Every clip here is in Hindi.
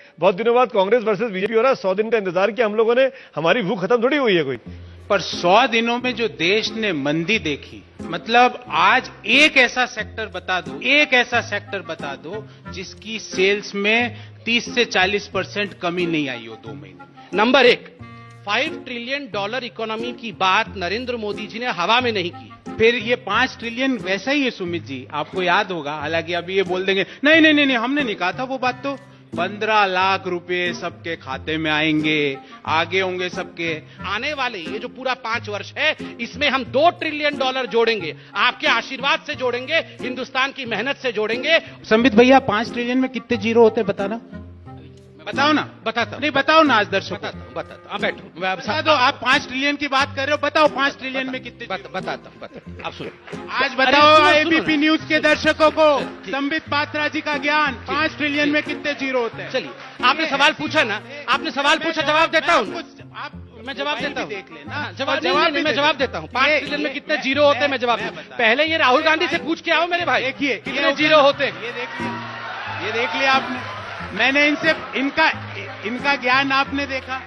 बहुत दिनों बाद कांग्रेस वर्सेस बीजेपी हो रहा है। 100 दिन का इंतजार किया हम लोगों ने, हमारी भूख खत्म थोड़ी हुई है कोई। पर 100 दिनों में जो देश ने मंदी देखी, मतलब आज एक ऐसा सेक्टर बता दो जिसकी सेल्स में 30 से 40% कमी नहीं आई हो 2 महीने। नंबर 1, $5 ट्रिलियन इकोनॉमी की बात नरेंद्र मोदी जी ने हवा में नहीं की। फिर ये 5 ट्रिलियन वैसा ही है सुमित जी, आपको याद होगा। हालांकि अभी ये बोल देंगे नहीं हमने नहीं कहा था वो बात। तो 15 लाख रुपए सबके खाते में आएंगे, आगे होंगे सबके। आने वाले ये जो पूरा 5 वर्ष है, इसमें हम $2 ट्रिलियन जोड़ेंगे, आपके आशीर्वाद से जोड़ेंगे, हिंदुस्तान की मेहनत से जोड़ेंगे। संबित भैया 5 ट्रिलियन में कितने जीरो होते हैं बताना, बताओ ना। बताता नहीं बताओ ना आज दर्शकों। बताता अब बैठो, बता दो। आप 5 ट्रिलियन की बात कर रहे हो, बताओ 5 ट्रिलियन में कितने। बताता आप सुनो। आज बताओ एबीपी न्यूज के दर्शकों को संबित पात्रा जी का ज्ञान, 5 ट्रिलियन में कितने जीरो होते हैं। चलिए, आपने सवाल पूछा ना, आपने सवाल पूछा, जवाब देता हूँ। मैं जवाब देता हूँ, देख लेना। मैं जवाब देता हूँ। 5 ट्रिलियन में कितने जीरो होते हैं मैं जवाब देता हूँ। पहले ये राहुल गांधी से पूछ के आओ मेरे भाई, देखिए कितने जीरो होते हैं। ये देख लिया आपने, मैंने इनसे इनका ज्ञान आपने देखा,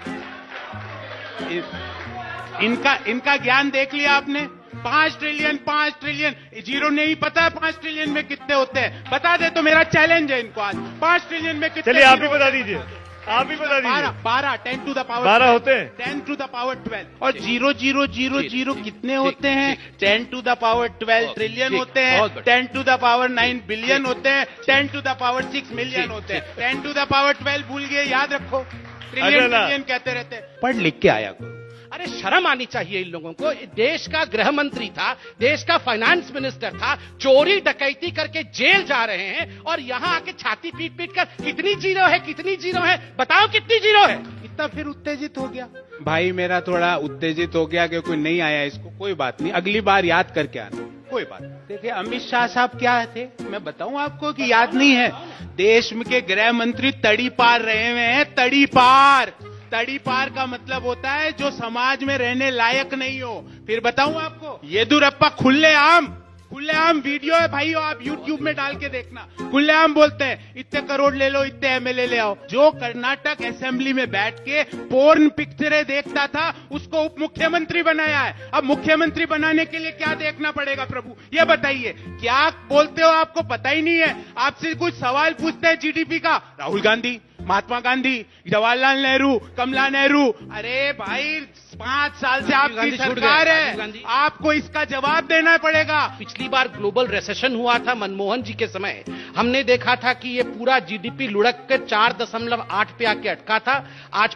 इनका ज्ञान देख लिया आपने। 5 ट्रिलियन जीरो नहीं पता है 5 ट्रिलियन में कितने होते हैं। बता दे तो मेरा चैलेंज है इनको आज, 5 ट्रिलियन में कितने। चलिए आप ही बता दीजिए, आप ही बता दीजिए। 12 10 टू द पावर 12 होते हैं, 10 टू द पावर 12। और 0 कितने होते हैं। 10 टू द पावर 12 ट्रिलियन होते हैं, 10 टू द पावर 9 बिलियन होते हैं, 10 टू द पावर 6 मिलियन होते हैं। 10 टू द पावर 12 भूल गए, याद रखो। ट्रिलियन कहते रहते हैं। पढ़ लिख के आया करो। अरे शर्म आनी चाहिए इन लोगों को। देश का गृह मंत्री था, देश का फाइनेंस मिनिस्टर था, चोरी डकैती करके जेल जा रहे हैं और यहां आके छाती पीट कर कितनी जीरो है बताओ, कितनी जीरो है। इतना फिर उत्तेजित हो गया भाई, मेरा थोड़ा उत्तेजित हो गया कि कोई नहीं आया इसको। कोई बात नहीं, अगली बार याद करके आना, कोई बात नहीं। देखिए अमित शाह साहब क्या थे, मैं बताऊं आपको कि याद नहीं है। देश के गृह मंत्री तड़ी पार रहे हुए हैं, तड़ी पार का मतलब होता है जो समाज में रहने लायक नहीं हो। फिर बताऊं आपको, येदुरप्पा खुलेआम वीडियो है भाई, आप YouTube में डाल के देखना। खुलेआम बोलते हैं इतने करोड़ ले लो, इतने एमएलए ले आओ। जो कर्नाटक असेंबली में बैठ के पोर्न पिक्चरें देखता था, उसको उप मुख्यमंत्री बनाया है। अब मुख्यमंत्री बनाने के लिए क्या देखना पड़ेगा प्रभु, ये बताइए। क्या बोलते हो, आपको पता ही नहीं है। आपसे कुछ सवाल पूछते हैं जीडीपी का, राहुल गांधी, महात्मा गांधी, जवाहरलाल नेहरू, कमला नेहरू। अरे भाई 5 साल से आपकी सरकार है, आपको इसका जवाब देना पड़ेगा। पिछली बार ग्लोबल रिसेशन हुआ था मनमोहन जी के समय, हमने देखा था कि ये पूरा जीडीपी लुढ़क कर 4.8 पे आके अटका था, आज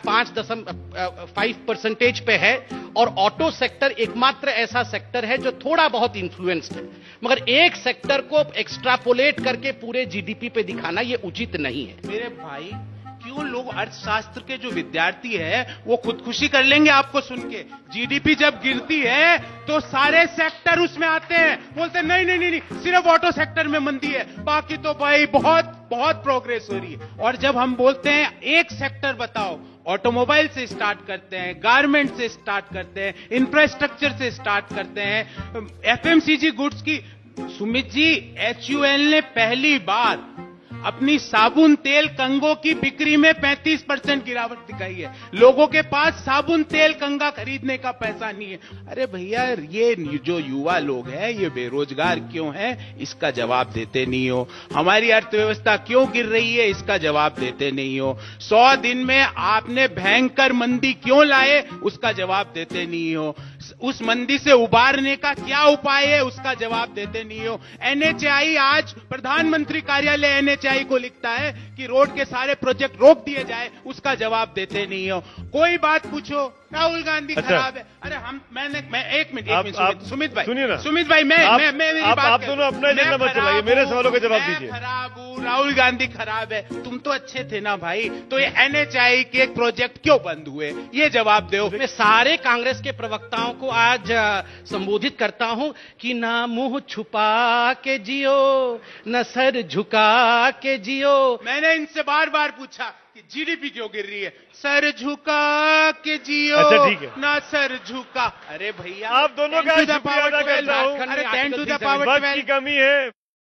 5.5% पे है। और ऑटो सेक्टर एकमात्र ऐसा सेक्टर है जो थोड़ा बहुत इन्फ्लुएंस्ड है, मगर एक सेक्टर को एक्स्ट्रापोलेट करके पूरे जीडीपी पे दिखाना ये उचित नहीं है। मेरे भाई क्यों लोग अर्थशास्त्र के जो विद्यार्थी है वो खुदकुशी कर लेंगे आपको सुन के। जीडीपी जब गिरती है तो सारे सेक्टर उसमें आते हैं, बोलते हैं नहीं सिर्फ ऑटो सेक्टर में मंदी है, बाकी तो भाई बहुत प्रोग्रेस हो रही है। और जब हम बोलते हैं एक सेक्टर बताओ, ऑटोमोबाइल से स्टार्ट करते हैं, गारमेंट से स्टार्ट करते हैं, इंफ्रास्ट्रक्चर से स्टार्ट करते हैं, एफएमसीजी गुड्स की। सुमित जी, HUL ने पहली बार अपनी साबुन तेल कंगों की बिक्री में 35% गिरावट दिखाई है। लोगों के पास साबुन तेल कंगा खरीदने का पैसा नहीं है। अरे भैया, ये जो युवा लोग हैं ये बेरोजगार क्यों हैं, इसका जवाब देते नहीं हो। हमारी अर्थव्यवस्था क्यों गिर रही है, इसका जवाब देते नहीं हो। 100 दिन में आपने भयंकर मंदी क्यों लाए, उसका जवाब देते नहीं हो। उस मंदी से उबारने का क्या उपाय है, उसका जवाब देते नहीं हो। NHAI, आज प्रधानमंत्री कार्यालय NHAI को लिखता है कि रोड के सारे प्रोजेक्ट रोक दिए जाए, उसका जवाब देते नहीं हो। कोई बात पूछो, राहुल गांधी खराब है। अरे मैं एक मिनट सुमित भाई सुनिए ना, सुमित भाई मैं मेरी बात आप दोनों अपना एजेंडा मत चलाइए, मेरे सवालों के जवाब दीजिए। खराब हूँ, राहुल गांधी खराब है, तुम तो अच्छे थे ना भाई, तो ये NHAI के प्रोजेक्ट क्यों बंद हुए, ये जवाब दो। मैं सारे कांग्रेस के प्रवक्ताओं को आज संबोधित करता हूं कि ना मुंह छुपा के जियो, न सर झुका के जियो। मैंने इनसे बार बार पूछा कि जीडीपी क्यों गिर रही है, सर झुका के जियो। अच्छा ठीक है, ना सर झुका। अरे भैया आप दोनों का शुक्रिया अदा करता हूं। अरे 10 टू द पावर 12 की कमी है।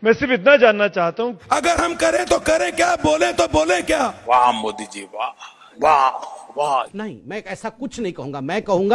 मैं सिर्फ इतना जानना चाहता हूं, अगर हम करें तो करें क्या, बोले तो बोले क्या। वाह मोदी जी, वाह वाह वाह। नहीं, मैं ऐसा कुछ नहीं कहूंगा, मैं कहूंगा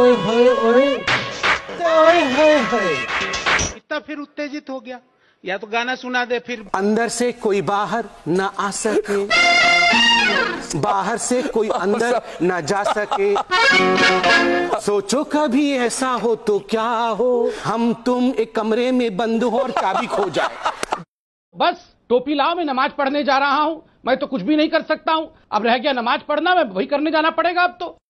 इतना फिर उत्तेजित हो गया, या तो गाना सुना दे फिर। अंदर से कोई बाहर न आ सके, बाहर से कोई अंदर न जा सके, सोचो कभी ऐसा हो तो क्या हो, हम तुम एक कमरे में बंद हो और चाबी खो जाए। बस टोपी लाओ, मैं नमाज पढ़ने जा रहा हूं, मैं तो कुछ भी नहीं कर सकता हूं। अब रह गया नमाज पढ़ना, मैं वही करने जाना पड़ेगा अब तो।